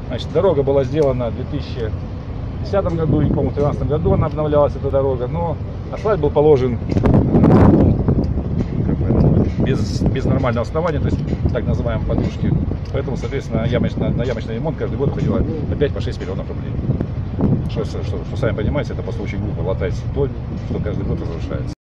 Значит, дорога была сделана в 2010 году, и, по-моему, в 2013 году она обновлялась, эта дорога, но асфальт был положен без нормального основания, то есть так называемые подушки. Поэтому, соответственно, на ямочный ремонт каждый год уходило по 5-6 миллионов рублей. Что, сами понимаете, это просто очень глупо латать то, что каждый год разрушается.